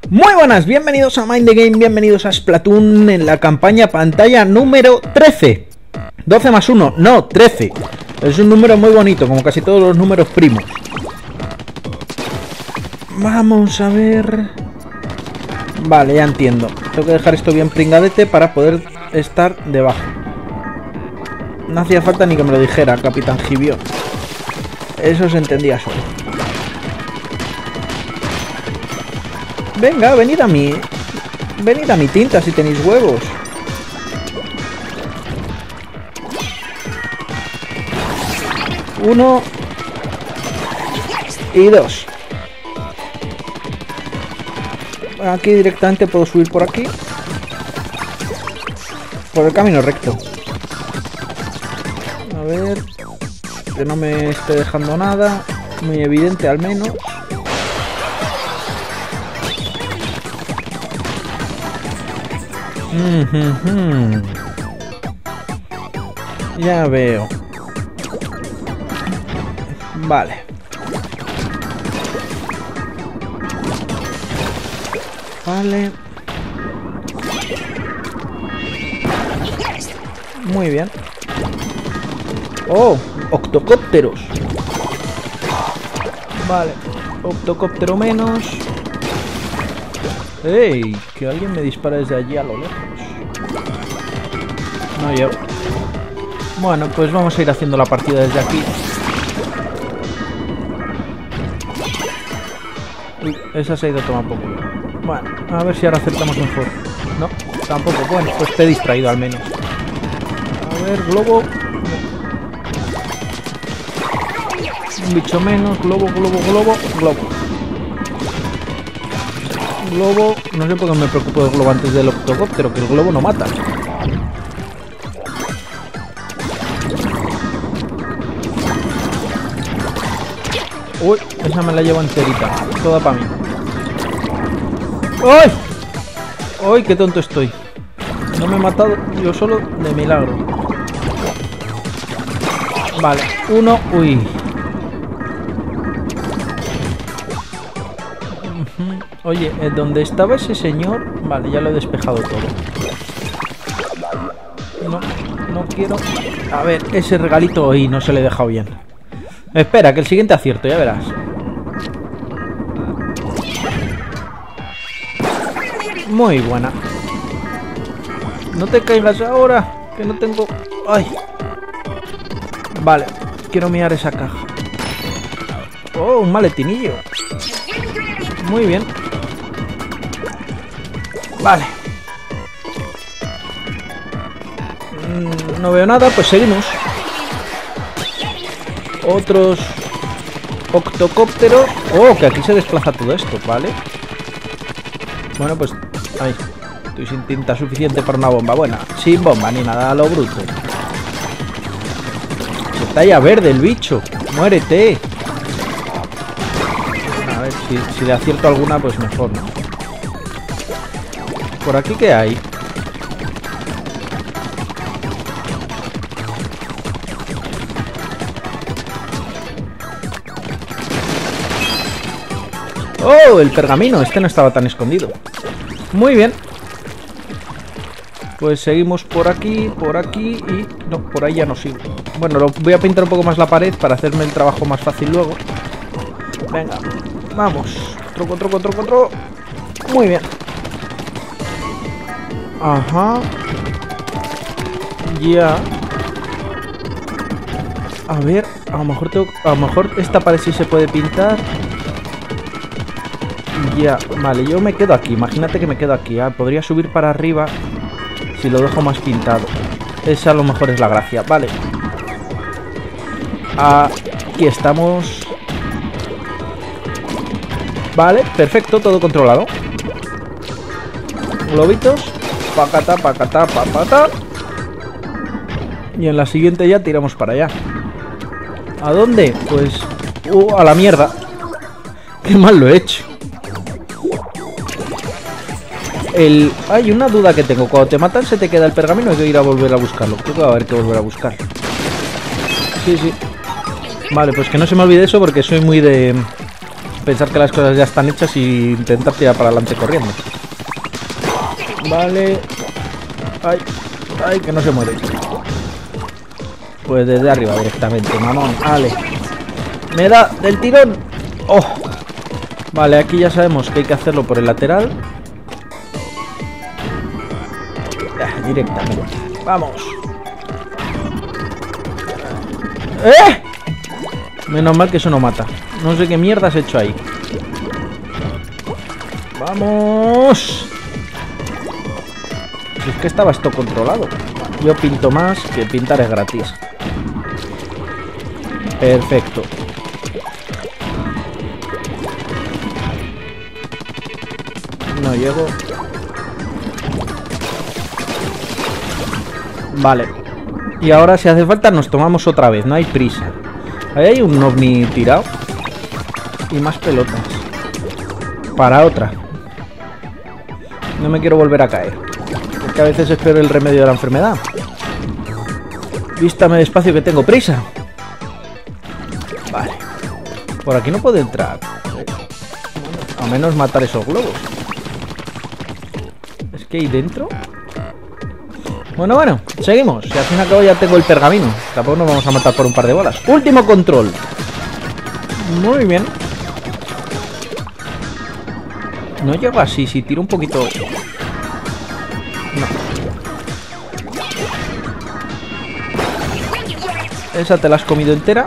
Muy buenas, bienvenidos a Mind the Game, bienvenidos a Splatoon en la campaña pantalla número 13. 12 más 1, no, 13. Es un número muy bonito, como casi todos los números primos. Vamos a ver... Vale, ya entiendo. Tengo que dejar esto bien pringadete para poder estar debajo. No hacía falta ni que me lo dijera, Capitán Gibión. Eso se entendía solo. Venga, venid a mí. Venid a mi tinta si tenéis huevos. Uno. Y dos. Aquí directamente puedo subir por aquí. Por el camino recto. A ver. Que no me esté dejando nada. Muy evidente al menos. Ya veo. Vale. Vale. Muy bien. Oh, octocópteros. Vale. Octocóptero menos. ¡Ey! Que alguien me dispara desde allí a lo lejos. No llego. Bueno, pues vamos a ir haciendo la partida desde aquí. Uy, esa se ha ido a tomar poco. Bueno, a ver si ahora acertamos mejor. No, tampoco. Bueno, pues te he distraído al menos. A ver, globo. Un bicho menos. Globo, globo, globo, globo. Globo, no sé por qué me preocupo del globo antes del octocóptero, que el globo no mata. Uy, esa me la llevo enterita, toda para mí. ¡Ay! ¡Ay, qué tonto estoy! No me he matado yo solo de milagro. Vale, uno, uy. Oye, ¿dónde estaba ese señor? Vale, ya lo he despejado todo. No quiero... A ver, ese regalito hoy no se le he dejado bien. Espera, que el siguiente acierto, ya verás. Muy buena. No te caigas ahora, que no tengo... ¡Ay! Vale, quiero mirar esa caja. Oh, un maletinillo. Muy bien. Vale. No veo nada, pues seguimos. Otros octocópteros. Oh, que aquí se desplaza todo esto, ¿vale? Bueno, pues... Ahí. Estoy sin tinta suficiente para una bomba. Bueno, sin bomba ni nada a lo bruto. Está ya verde el bicho. Muérete. A ver, si le acierto alguna, pues mejor, ¿no? ¿Por aquí qué hay? ¡Oh! El pergamino. Este no estaba tan escondido. Muy bien. Pues seguimos por aquí y... No, por ahí ya no sigo. Bueno, voy a pintar un poco más la pared para hacerme el trabajo más fácil luego. Venga, vamos. Troco, troco, troco, troco. Muy bien. Ajá. Ya. A ver, a lo mejor esta pared sí se puede pintar. Ya, vale, yo me quedo aquí. Imagínate que me quedo aquí. Podría subir para arriba si lo dejo más pintado. Esa a lo mejor es la gracia. Vale. Aquí estamos. Vale, perfecto, todo controlado. Globitos. Pacata, pacata, papata. Y en la siguiente ya tiramos para allá. ¿A dónde? Pues... a la mierda. Qué mal lo he hecho. Hay una duda que tengo. Cuando te matan se te queda el pergamino. Hay que ir a volver a buscarlo. Creo que va a haber que volver a buscar. Sí, sí. Vale, pues que no se me olvide eso porque soy muy de... pensar que las cosas ya están hechas y intentar tirar para adelante corriendo. Vale. Ay, ay, que no se muere. Pues desde arriba directamente, mamón. Vale. Me da del tirón. Oh. Vale, aquí ya sabemos que hay que hacerlo por el lateral. Directamente. Vamos. ¡Eh! Menos mal que eso no mata. No sé qué mierda has hecho ahí. ¡Vamos! Si es que estaba esto controlado. Yo pinto más, que pintar es gratis. Perfecto. No llego. Vale. Y ahora si hace falta nos tomamos otra vez, no hay prisa. Ahí hay un ovni tirado. Y más pelotas. Para otra. No me quiero volver a caer. Porque a veces es peor el remedio de la enfermedad. Vístame despacio que tengo prisa. Vale. Por aquí no puedo entrar. A menos matar esos globos. Es que ahí dentro... Bueno, seguimos. Si al fin y al cabo ya tengo el pergamino. Tampoco nos vamos a matar por un par de bolas. Último control. Muy bien. No llego así, si tiro un poquito... No. Esa te la has comido entera.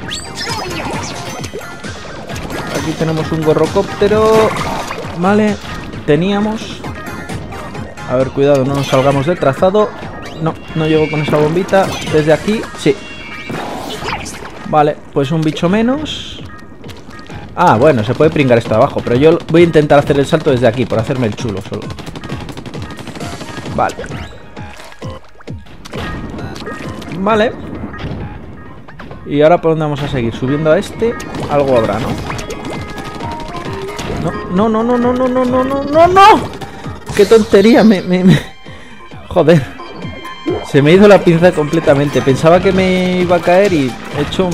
Aquí tenemos un gorrocóptero. Vale. Teníamos... A ver, cuidado, no nos salgamos del trazado. No, no llego con esa bombita. Desde aquí, sí. Vale, pues un bicho menos. Ah, bueno, se puede pringar esto de abajo. Pero yo voy a intentar hacer el salto desde aquí, por hacerme el chulo solo. Vale. Vale. Y ahora por dónde vamos a seguir. Subiendo a este, algo habrá, ¿no? No, no, no, no, no, no, no, no, no, no. ¡Qué tontería! Joder. Se me hizo la pinza completamente. Pensaba que me iba a caer y he hecho...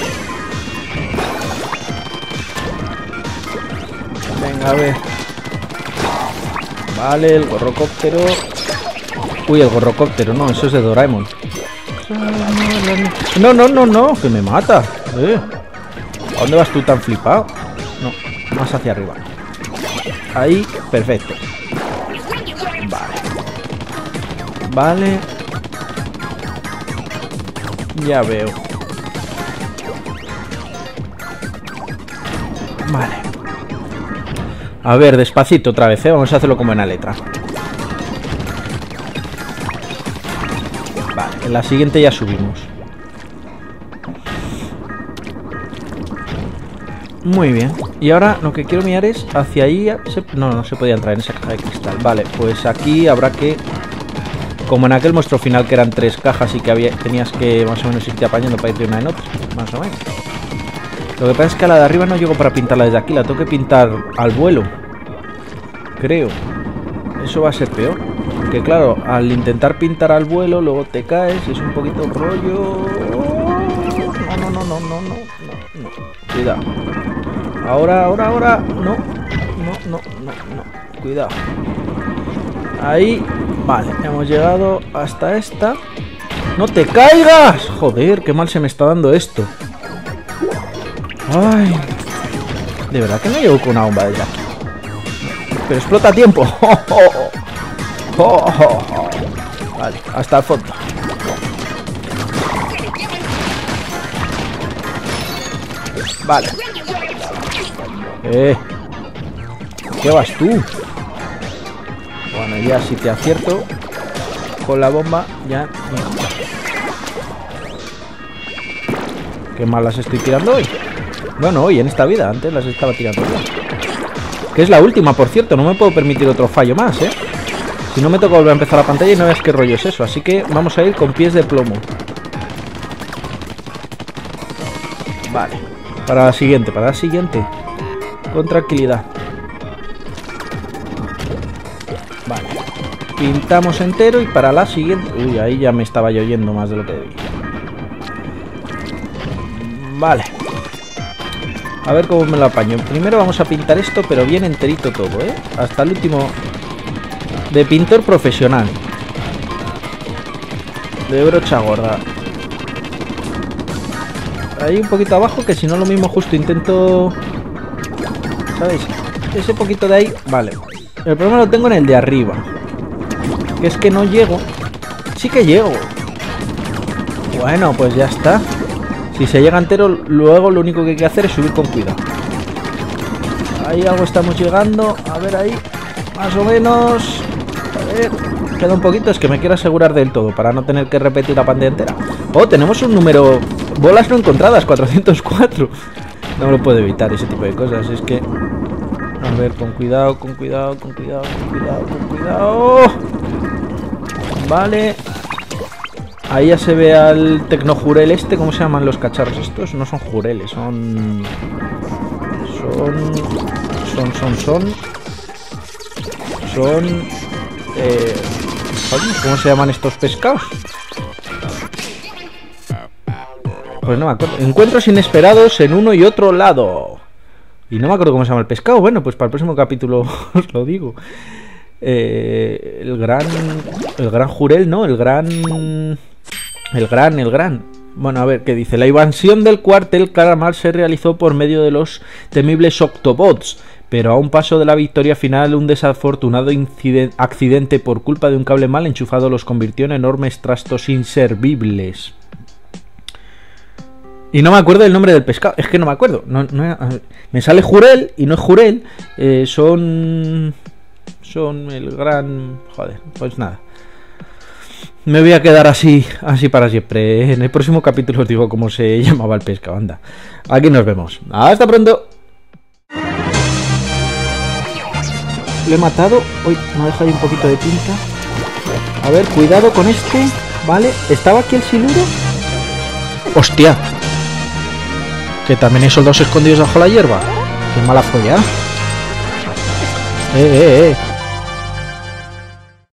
Venga, a ver. Vale, el gorrocóptero. Uy, el gorrocóptero, no, eso es de Doraemon. No, no, no, no, que me mata. ¿A dónde vas tú tan flipado? No, más hacia arriba. Ahí, perfecto. Vale. Ya veo. Vale. A ver, despacito otra vez, ¿eh? Vamos a hacerlo como en la letra. Vale, en la siguiente ya subimos. Muy bien. Y ahora lo que quiero mirar es hacia ahí... No, no se podía entrar en esa caja de cristal. Vale, pues aquí habrá que... Como en aquel monstruo final que eran 3 cajas y que tenías que más o menos irte apañando para ir de una en otra. Más o menos. Lo que pasa es que a la de arriba no llego para pintarla desde aquí. La tengo que pintar al vuelo. Creo. Eso va a ser peor. Porque claro, al intentar pintar al vuelo, luego te caes. Es un poquito rollo... No, no, no, no, no, no. Cuidado. Ahora. No. No. Cuidado. Ahí. Vale, hemos llegado hasta esta. ¡No te caigas! Joder, qué mal se me está dando esto. Ay. De verdad que no llego con una bomba desde aquí. Pero explota a tiempo. Vale, hasta el fondo. Vale. ¿Qué vas tú? Bueno, ya si te acierto con la bomba, ya... Qué mal las estoy tirando hoy. Bueno, hoy en esta vida, antes las estaba tirando bien. Que es la última, por cierto, no me puedo permitir otro fallo más, ¿eh? Si no me toca volver a empezar la pantalla y no veas qué rollo es eso. Así que vamos a ir con pies de plomo. Vale. Para la siguiente. Con tranquilidad. Vale. Pintamos entero y para la siguiente... Uy, ahí ya me estaba yo yendo más de lo que debía. Vale. A ver cómo me lo apaño. Primero vamos a pintar esto, pero bien enterito todo, ¿eh? Hasta el último... De pintor profesional. De brocha gorda. Ahí un poquito abajo, que si no lo mismo justo intento... ¿Sabéis? Ese poquito de ahí... Vale. El problema lo tengo en el de arriba. Que es que no llego. Sí que llego. Bueno, pues ya está. Si se llega entero, luego lo único que hay que hacer es subir con cuidado. Ahí algo estamos llegando. A ver ahí. Más o menos. A ver. Queda un poquito. Es que me quiero asegurar del todo para no tener que repetir la pantalla entera. Oh, tenemos un número... Bolas no encontradas, 404. No me lo puedo evitar ese tipo de cosas. Es que... A ver, con cuidado, con cuidado, con cuidado, con cuidado, con cuidado. Vale. Ahí ya se ve al tecnojurel este. ¿Cómo se llaman los cacharros estos? No son jureles, son... ¿Cómo se llaman estos pescados? Pues no me acuerdo. Encuentros inesperados en uno y otro lado. Y no me acuerdo cómo se llama el pescado. Bueno, pues para el próximo capítulo os lo digo. El gran jurel, ¿no? El gran... Bueno, a ver, ¿qué dice? La invasión del cuartel Calamar se realizó por medio de los temibles Octobots, pero a un paso de la victoria final, un desafortunado accidente por culpa de un cable mal enchufado los convirtió en enormes trastos inservibles. Y no me acuerdo del nombre del pescado, es que no me acuerdo. Me sale jurel y no es jurel. Son el gran... Joder, pues nada. Me voy a quedar así para siempre. En el próximo capítulo os digo cómo se llamaba el pescado. Anda, aquí nos vemos. Hasta pronto. Lo he matado. Uy, me ha dejado ahí un poquito de tinta. A ver, cuidado con este. Vale, ¿estaba aquí el siluro? ¡Hostia! Que también hay soldados escondidos bajo la hierba. ¡Qué mala folla!